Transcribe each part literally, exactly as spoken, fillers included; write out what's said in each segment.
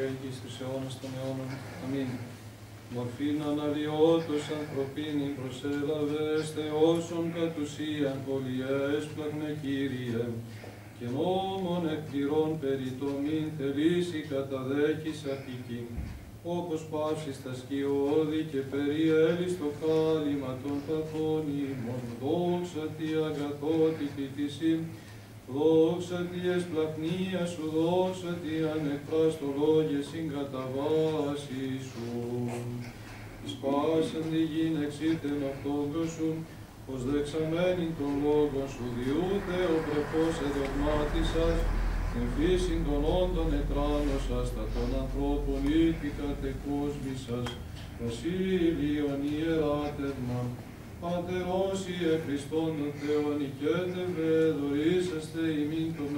και στους αιώνας των αιώνων. Αμήν. Μορφήν αναλυότος ανθρωπίνη προσέλαβες, Θεόσον κατ' ουσίαν πολυέσπλαγμε Κύριε, και νόμον εκπληρών περί το μην θελήσει καταδέκεις αρχική, όπως παύσεις τα σκιώδη και περιέλεις το κάλυμα των παθών ημών. Δόξα τη αγαθότητη της ημ, δόξα τη εσπλαχνία σου, δόξα τη ανεκφράστο λόγε συγκαταβάση σου. Εις πάσαν τη γην εξήρθεν αυτόγκος σου, ως δεξαμένην των λόγων σου διού Θεοπρεπώς εδογμάτισας, την φύσιν των όντων εκράνωσας, τα των ανθρώπων ήλπι κατεκόσμησας, βασίλειον ιεράτευμα, Πατερός Ιε Χριστόν των Θεών οικέτευε, δωρήσαστε ημίν το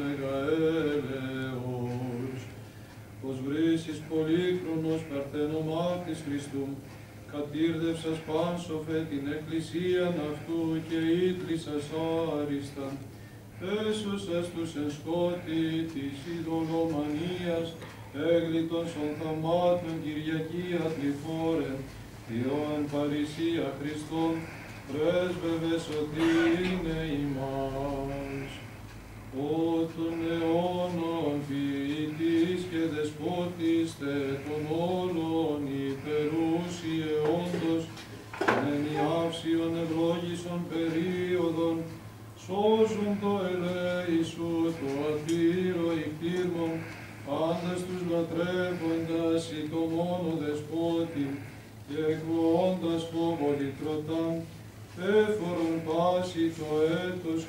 μεγαέλεος. Ως βρήσεις πολύχρονος παρθενομάρτης Χριστού, κατήρδευσας πάνσοφε την εκκλησίαν αυτού και ήτλησας άριστα, έσωσας τους εν σκότη της ειδωλομανίας, έγλιτον σον θαμάτων Κυριακή αθληφόρε, Θεό εν παρησία Χριστόν, πρέσβευες ότι είναι ημάς. Ο των αιώνων ποιητής και δεσπότης τε των όλων υπερούσιε όντως, εν ιάυσιον ευλόγησον περίοδον, σώζουν το ελέη σου το αφήρο ικτήρμον, πάντας τους λατρεύοντας ή το μόνο δεσπότη, και εκβοώντας φόβο λυτρωτάν, έφορον πάση το έτος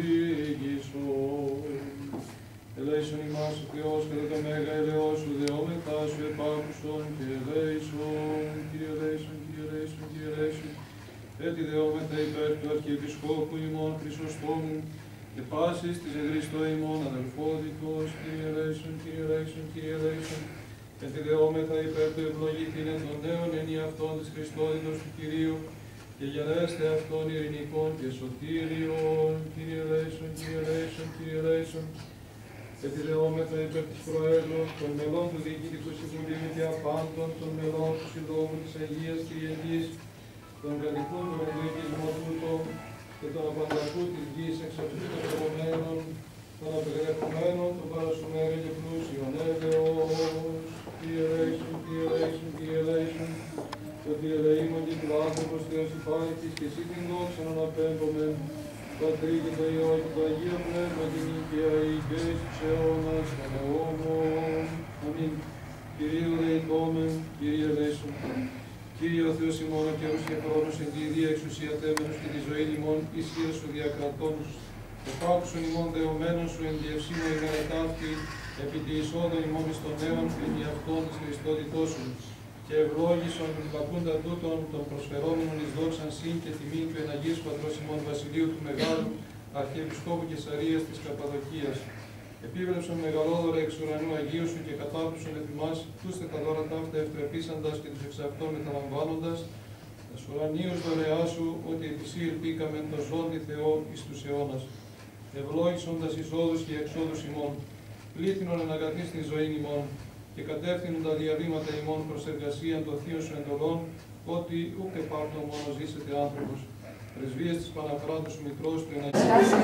χορήγησον. Ελέησον ημάς ο Θεός κατά το μέγα ελαιός σου, δεόμεθά σου επάκουσον, και ελέησον, Κύριε ελέησον, Κύριε ελέησον, Κύριε ελέησον. Έτσι δεόμεθα υπέρ του Αρχιεπισκόπου ημών Χρυσοστόμου, και πάσης της εγριστό ημών αδελφόδικος, Κύριε ελέησον, Κύριε ελέησον, Κύριε ελέησον. Έτσι δεόμεθα υπέρ του ευλογηθήνε των νέων ενιαυτών της Χριστότητος του Κυρίου, και γενέστε αυτών ειρηνικών και σωτήριων, Κύριε ελέησον, Κύριε ελέησον, Κύριε ελέησον. Έτσι δεόμεθα υπέρ της Προέδρου, των μελών του Διοικητικού Συμβουλίου και απάντων των μελών του Συλλόγου της Αγίας Κυριακής, των κατοικών των εκδικισμών τούτων και των απανταχού της γης εξ αυτού των ερωμένων, των απεγρεχομένων, των παρασωμένων και πλούσιων έλεος. Κύριε ελέησον, Κύριε ελέησον, Κύριε ελέησον. Το Κύριε ελεήμον και του άνθρωπος Θεός υπάρχεις, και εσύ την δόξα να αναπέμπομεν, Πατρί και το Υιό και το Αγίο Πνεύμα την Οικαία ή και εις τους αιώνας των αιώνων. Αμήν. Κυρίου δεητόμεν, Κύριε ελέησον. Κύριε ο Θεός ημών, ο καιρούς και χρόνους εν τη ιδία εξουσία θέμενος και τη ζωή ημών ισχύρα σου διακρατώνους. Επάκουσον ημών δεωμένων σου εν διευσύνω ημέρα ταύτη, επί τη εισόδων ημών εις των νέων εν αυτών της Χριστότητός σου. Και ευλόγησον τον παπούντα τούτων των προσφερόμενων εις δόξαν σύν και τιμήν του εν Αγίας Πατρός ημών Βασιλείου του Μεγάλου, Αρχιεπισκόπου Καισαρίας της Καπαδοκίας. Επίβλεψον μεγαλόδωρα εξ ουρανού Αγίου σου και κατάπλουσον επί μας τούστε τα δώρα ταύτα ευτρεπίσαντας και τους εξ αυτών μεταλαμβάνοντας, τας ουρανίους δωρεά σου, ότι επί σύ ελπίκαμεν το ζώντι Θεό εις τους αιώνας. Ευλόγησοντας εισόδους και εξόδους ημών, πλήθυνον εν αγαθής την ζωήν ημών, και κατεύθυνον τα διαβήματα ημών προς εργασίαν των θείων σου εντολών, ότι ούκ επάρτω μόνο ζήσετε άνθρωπος. Πρεσβείες της Παναχράντου σου Μητρός του εν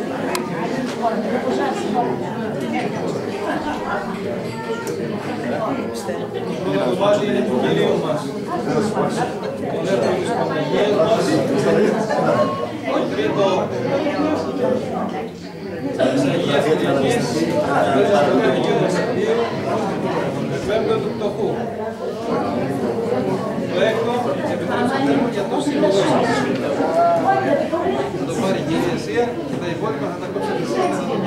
Το κομμάτι είναι του Κυρίου μας. Το δεύτερο της Παναγίας μας. Το τρίτο της Αγίας Κυριακής. Το τέταρτο του Αγίου Δεσσαρτίου. Το πέμπτο του Πτωχού. Το έκτο επιτρέψτε μου για το σύλλογο σας. Θα το πάρει η Υγεία και τα υπόλοιπα θα τα κόψετε εσείς και θα το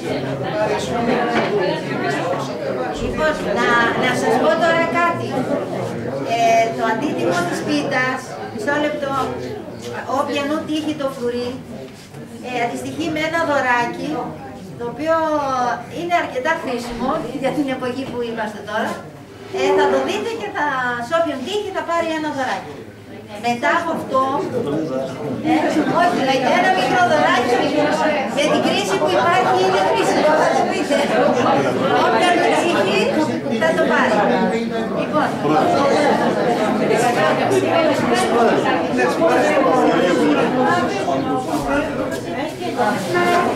Λοιπόν, να, να σας πω τώρα κάτι. Ε, το αντίτιμο της πίτας, μισό λεπτό, όποιανού τύχει το φρουρί, ε, αντιστοιχεί με ένα δωράκι, το οποίο είναι αρκετά χρήσιμο για την εποχή που είμαστε τώρα. Ε, θα το δείτε και θα, σε όποιον τύχει θα πάρει ένα δωράκι. Μετά από αυτό, ε, όχι, ένα μικρό δωράκι, για την κρίση που υπάρχει είναι χρήσιμο, θα το πείτε. Όποιον τύχει θα το πάρει. Πρόεδρε.